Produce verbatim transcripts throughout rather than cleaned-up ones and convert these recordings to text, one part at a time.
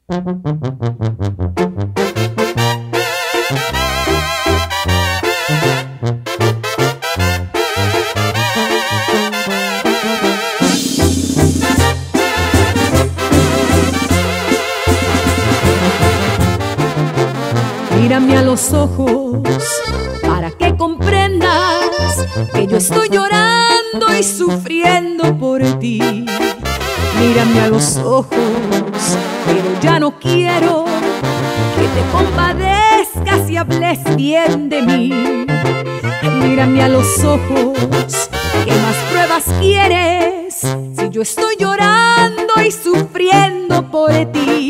Mírame a los ojos para que comprendas que yo estoy llorando y sufriendo por ti. Mírame a los ojos, pero ya no quiero que te compadezcas y hables bien de mí. Mírame a los ojos, ¿qué más pruebas quieres? Si yo estoy llorando y sufriendo por ti.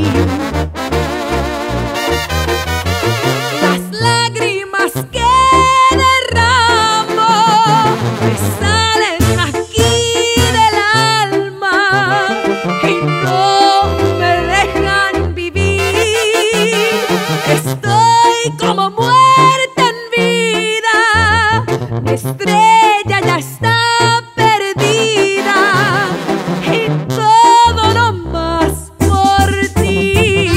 Las lágrimas que derramo me salen aquí del alma y no me dejan vivir. Estoy como muerta en vida, mi estrella ya está perdida y todo nomás por ti.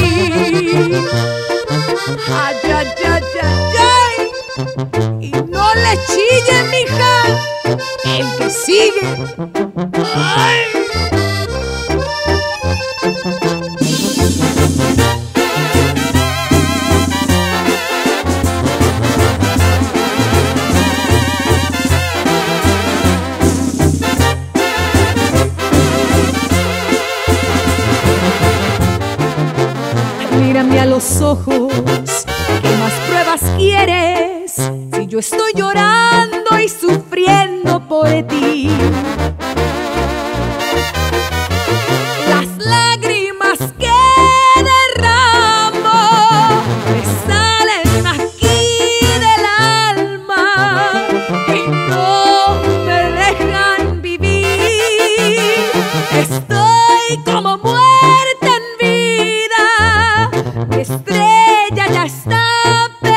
Ay, ay, ay, ay, ay. Y no le chille, mija, el que sigue. Ay. Mírame a los ojos, ¿qué más pruebas quieres? Si yo estoy llorando y sufriendo por ti. Las lágrimas que derramo me salen aquí del alma y no me dejan vivir. Estoy como muerta en vida, mi estrella ya está